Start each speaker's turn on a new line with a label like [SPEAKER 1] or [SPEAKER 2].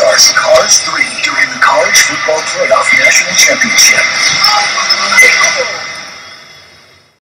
[SPEAKER 1] stars Cars 3 during the College Football Playoff National Championship.